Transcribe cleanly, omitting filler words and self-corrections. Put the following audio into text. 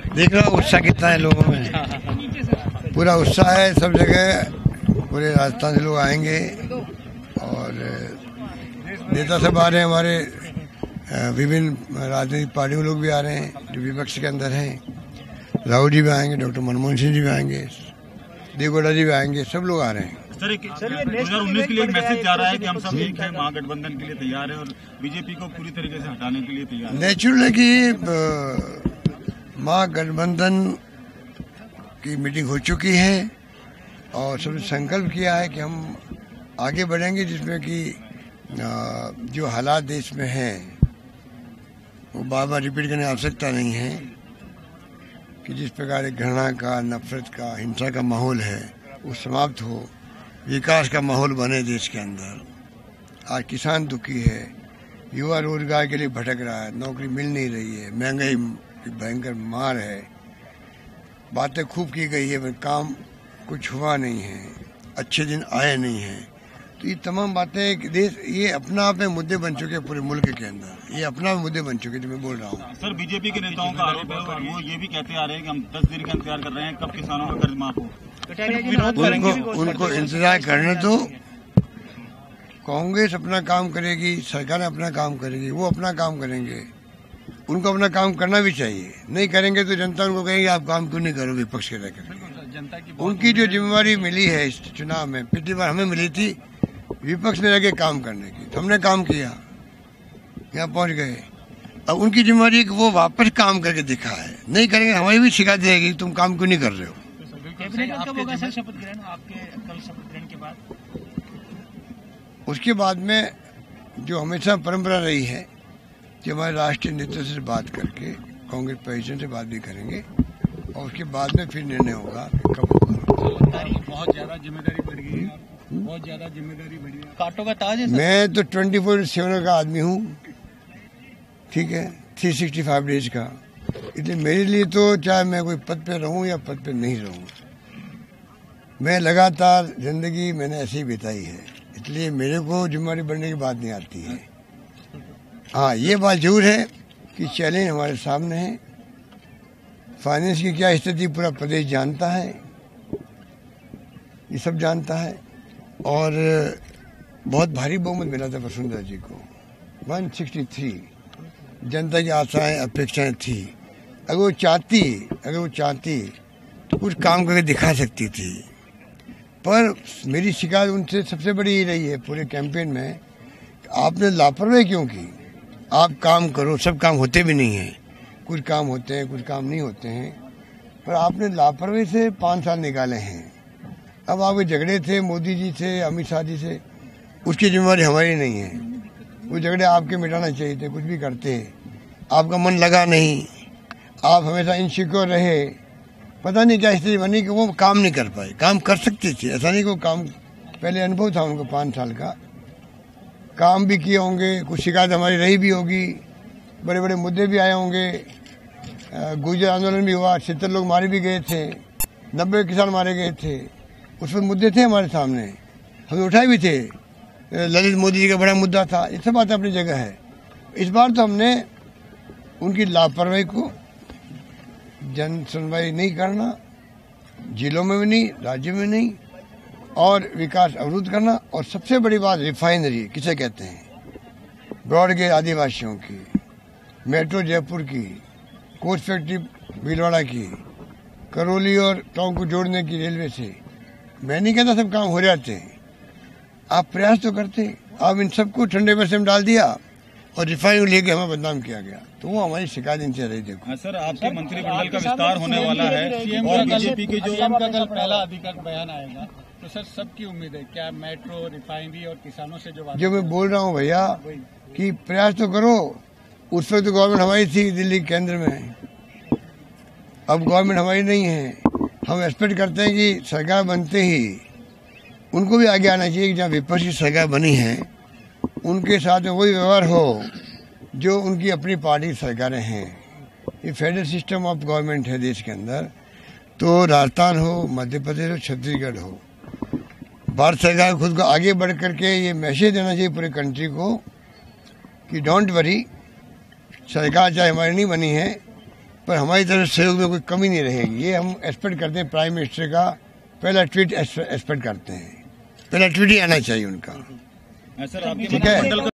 देख रहा उत्साह कितना है लोगों में, पूरा उत्साह है सब जगह। पूरे राजस्थान से लोग आएंगे और नेता सब आ रहे हैं, हमारे विभिन्न राजनीतिक पार्टियों लोग भी आ रहे हैं जो विपक्ष के अंदर हैं। राहुल जी भी आएंगे, डॉक्टर मनमोहन सिंह जी भी आएंगे, देवेगौड़ा जी भी आएंगे, सब लोग आ रहे हैं। सर 2019 के लिए एक मैसेज जा रहा है कि हम सब एक हैं, महागठबंधन के लिए तैयार हैं और बीजेपी को पूरी तरीके से हटाने के लिए तैयार है। नेचुरल है कि महागठबंधन की मीटिंग हो चुकी है और सबने संकल्प किया है कि हम आगे बढ़ेंगे, जिसमें कि जो हालात देश में हैं वो बार बार रिपीट करने की आवश्यकता नहीं है कि जिस प्रकार एक घृणा का, नफरत का, हिंसा का माहौल है वो समाप्त हो, विकास का माहौल बने देश के अंदर। आज किसान दुखी है, युवा रोजगार के लिए भटक रहा है, नौकरी मिल नहीं रही है, महंगाई की भयंकर मार है, बातें खूब की गई है पर काम कुछ हुआ नहीं है, अच्छे दिन आए नहीं हैं। तो ये तमाम बातें देश ये अपना आप में मुद्दे बन चुके हैं पूरे मुल्क के अंदर, ये अपना मुद्दे बन चुके जो मैं बोल रहा हूँ। सर बीजेपी के नेताओं का आरोप है और वो ये भी कहते आ रहे हैं कि हम 10 दिन का इंतजार कर रहे हैं कब किसानों का कर्ज माफ हो। उनको इंतजार करने तो कांग्रेस अपना काम करेगी, सरकार अपना काम करेगी, वो अपना काम करेंगे, उनको अपना काम करना भी चाहिए। नहीं करेंगे तो जनता उनको कहेगी आप काम क्यों नहीं करोगे विपक्ष के रहकर। उनकी जो जिम्मेवारी मिली है इस चुनाव में, पिछली बार हमें मिली थी विपक्ष में रह के काम करने की, तो हमने काम किया, यहाँ पहुंच गए। अब उनकी जिम्मेवारी कि वो वापस काम करके दिखा है, नहीं करेंगे हमारी भी शिकायत रहेगी तुम काम क्यों नहीं कर रहे हो। उसके बाद में जो हमेशा परंपरा रही है कि हमारे राष्ट्रीय नेतृत्व से बात करके कांग्रेस प्रेसिडेंट से बात भी करेंगे और उसके बाद में फिर निर्णय होगा कब होगा। बहुत ज्यादा जिम्मेदारी बढ़ गई है, बहुत ज्यादा जिम्मेदारी बढ़ी है, कांटों का ताज है। मैं तो 24/7 का आदमी हूँ, ठीक है, 365 डेज का। इसलिए मेरे लिए तो चाहे मैं कोई पद पे रहूँ या पद पे नहीं रहूँ, मैं लगातार जिंदगी मैंने ऐसे ही बिताई है, इसलिए मेरे को जिम्मेदारी बढ़ने की बात नहीं आती है। हाँ, ये बात जरूर है कि चैलेंज हमारे सामने है, फाइनेंस की क्या स्थिति पूरा प्रदेश जानता है, ये सब जानता है। और बहुत भारी बहुमत मिला था वसुंधरा जी को, 163 जनता की आशाएं अपेक्षाएं थी। अगर वो चाहती तो कुछ काम करके दिखा सकती थी। पर मेरी शिकायत उनसे सबसे बड़ी ये रही है पूरे कैंपेन में, आपने लापरवाही क्यों की। आप काम करो, सब काम होते भी नहीं हैं, कुछ काम होते हैं, कुछ काम नहीं होते हैं, पर आपने लापरवाही से 5 साल निकाले हैं। अब आपके झगड़े थे मोदी जी से, अमित शाह जी से, उसकी जिम्मेवारी हमारी नहीं है। वो झगड़े आपके मिटाना चाहिए थे, कुछ भी करते, आपका मन लगा नहीं, आप हमेशा इनसिक्योर रहे, पता नहीं क्या स्थिति बनी कि वो काम नहीं कर पाए। काम कर सकते थे, ऐसा नहीं कि वो काम, पहले अनुभव था उनको 5 साल का, काम भी किए होंगे, कुछ शिकायत हमारी रही भी होगी, बड़े बड़े मुद्दे भी आए होंगे। गुर्जर आंदोलन भी हुआ, 70 लोग मारे भी गए थे, 90 किसान मारे गए थे, उस पर मुद्दे थे हमारे सामने, हमने उठाए भी थे। ललित मोदी जी का बड़ा मुद्दा था, ये सब बातें अपनी जगह है। इस बार तो हमने उनकी लापरवाही को, जन सुनवाई नहीं करना, जिलों में भी नहीं, राज्य में नहीं, और विकास अवरुद्ध करना, और सबसे बड़ी बात रिफाइनरी किसे कहते हैं, ब्रॉडगेज आदिवासियों की, मेट्रो जयपुर की, कोच फैक्ट्री भीलवाड़ा की, करौली और टोंक को जोड़ने की रेलवे से। मैं नहीं कहता सब काम हो जाते हैं, आप प्रयास तो करते। आप इन सबको ठंडे में से डाल दिया और रिफाइनरी लेके हमें बदनाम किया गया, तो वो हमारी शिकायत इनसे रही। देखो सर, आपके मंत्रिमंडल का विस्तार होने वाला है और बीजेपी के जो का कल पहला अधिकृत बयान आएगा, तो सर सबकी उम्मीद है क्या मेट्रो, रिफाइनरी और किसानों से जो मैं बोल रहा हूँ भैया कि प्रयास तो करो। उस वक्त तो गवर्नमेंट हमारी थी दिल्ली केंद्र में, अब गवर्नमेंट हमारी नहीं है। हम एक्सपेक्ट करते हैं कि सरकार बनते ही उनको भी आगे आना चाहिए कि जहाँ विपक्ष की सरकार बनी है उनके साथ वही व्यवहार हो जो उनकी अपनी पार्टी की सरकारें हैं। ये फेडरल सिस्टम ऑफ गवर्नमेंट है देश के अंदर, तो राजस्थान हो, मध्य प्रदेश हो, छत्तीसगढ़ हो, भारत सरकार खुद को आगे बढ़ करके ये मैसेज देना चाहिए पूरे कंट्री को कि डोंट वरी, सरकार चाहे हमारी नहीं बनी है पर हमारी तरफ से सहयोग में कोई कमी नहीं रहेगी। ये हम एक्सपेक्ट करते हैं, प्राइम मिनिस्टर का पहला ट्वीट एक्सपेक्ट करते हैं, पहला ट्वीट ही आना चाहिए उनका। सर आपके ठीक है।